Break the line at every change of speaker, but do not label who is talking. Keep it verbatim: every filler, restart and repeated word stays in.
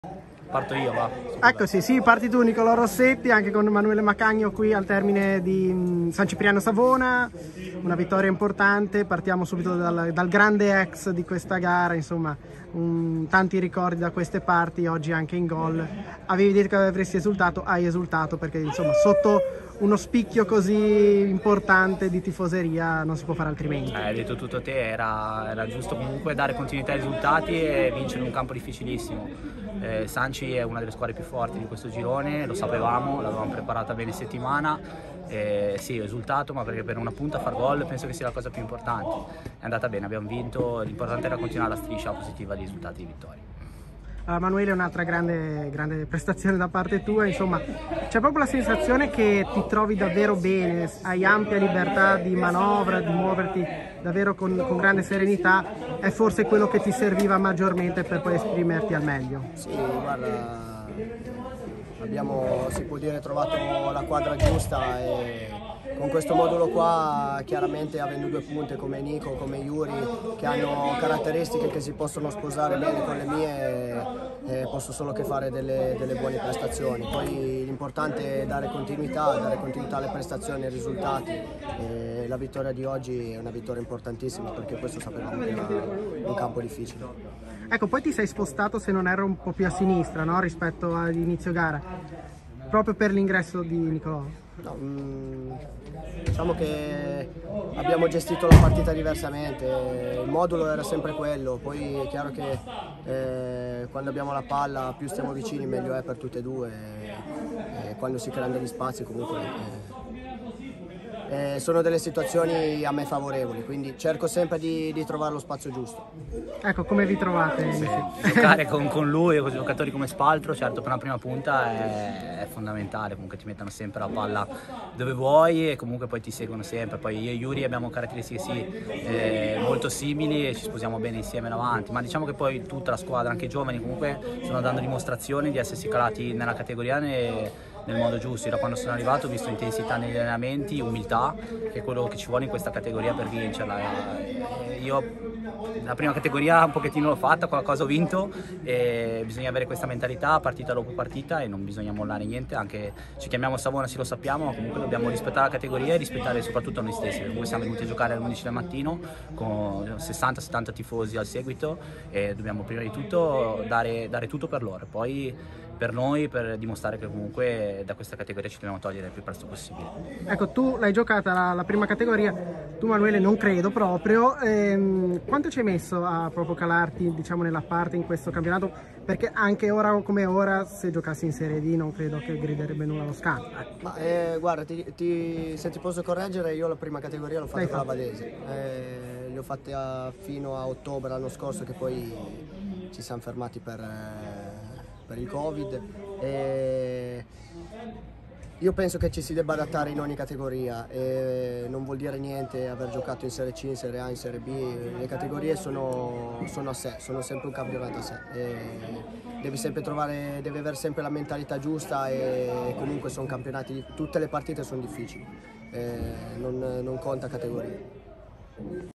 Parto io, va.
Eccoci, sì, parti tu Nicolò Rossetti, anche con Emanuele Macagno qui al termine di mh, San Cipriano Savona, una vittoria importante. Partiamo subito dal, dal grande ex di questa gara, insomma, un, tanti ricordi da queste parti, oggi anche in gol. Avevi detto che avresti esultato, hai esultato perché insomma sotto uno spicchio così importante di tifoseria non si può fare altrimenti.
Eh, hai detto tutto te, era, era giusto comunque dare continuità ai risultati e vincere in un campo difficilissimo. Eh, Sanci è una delle squadre più forti di questo girone, lo sapevamo, l'avevamo preparata bene settimana. Eh, sì, ho esultato, ma perché per una punta far gol penso che sia la cosa più importante. È andata bene, abbiamo vinto, l'importante era continuare la striscia positiva di risultati e di vittorie.
Uh, Emanuele, un'altra grande, grande prestazione da parte tua, insomma c'è proprio la sensazione che ti trovi davvero bene, hai ampia libertà di manovra, di muoverti davvero con, con grande serenità, è forse quello che ti serviva maggiormente per poi esprimerti al meglio.
Sì, guarda, abbiamo, si può dire, trovato la quadra giusta e con questo modulo qua, chiaramente avendo due punte come Nico, come Yuri, che hanno caratteristiche che si possono sposare bene con le mie, eh, posso solo che fare delle, delle buone prestazioni. Poi l'importante è dare continuità, dare continuità alle prestazioni e ai risultati. E la vittoria di oggi è una vittoria importantissima perché questo sapevamo che era un campo difficile.
Ecco, poi ti sei spostato, se non erro, un po' più a sinistra, no? Rispetto all'inizio gara, proprio per l'ingresso di Nicolò.
No, mm, diciamo che abbiamo gestito la partita diversamente, il modulo era sempre quello, poi è chiaro che eh, quando abbiamo la palla più stiamo vicini meglio è per tutte e due, e, e quando si creano degli spazi comunque eh, eh, sono delle situazioni a me favorevoli, quindi cerco sempre di, di trovare lo spazio giusto.
Ecco, come vi trovate?
Sì. Giocare con, con lui e con giocatori come Spaltro, certo, per una prima punta è, è fondamentale, comunque ti mettono sempre la palla dove vuoi e comunque poi ti seguono sempre. Poi io e Yuri abbiamo caratteristiche sì, eh, molto simili e ci sposiamo bene insieme davanti, ma diciamo che poi tutta la squadra, anche i giovani, comunque stanno dando dimostrazioni di essersi calati nella categoria ne, nel modo giusto. Io da quando sono arrivato ho visto intensità negli allenamenti, umiltà, che è quello che ci vuole in questa categoria per vincerla. Io la prima categoria un pochettino l'ho fatta, qualcosa ho vinto e bisogna avere questa mentalità partita dopo partita e non bisogna mollare niente, anche ci chiamiamo Savona, sì lo sappiamo, ma comunque dobbiamo rispettare la categoria e rispettare soprattutto noi stessi. Comunque siamo venuti a giocare alle undici del mattino con sessanta settanta tifosi al seguito e dobbiamo prima di tutto dare, dare tutto per loro, poi per noi, per dimostrare che comunque da questa categoria ci dobbiamo togliere il più presto possibile.
Ecco, tu l'hai giocata la, la prima categoria, tu Emanuele non credo proprio, ehm, quanto ci hai messo a proprio calarti, diciamo, nella parte in questo campionato? Perché anche ora come ora, se giocassi in Serie D non credo che griderebbe nulla allo scatto.
Ma eh, guarda, ti, ti, se ti posso correggere, io la prima categoria l'ho fatta con la Badese, eh, le ho fatte a, fino a ottobre l'anno scorso, che poi ci siamo fermati per... Eh, per il Covid e io penso che ci si debba adattare in ogni categoria e non vuol dire niente aver giocato in Serie C, in Serie A, in Serie B, le categorie sono, sono a sé, sono sempre un campionato a sé e devi sempre trovare, devi avere sempre la mentalità giusta e comunque sono campionati, tutte le partite sono difficili, e non, non conta categoria.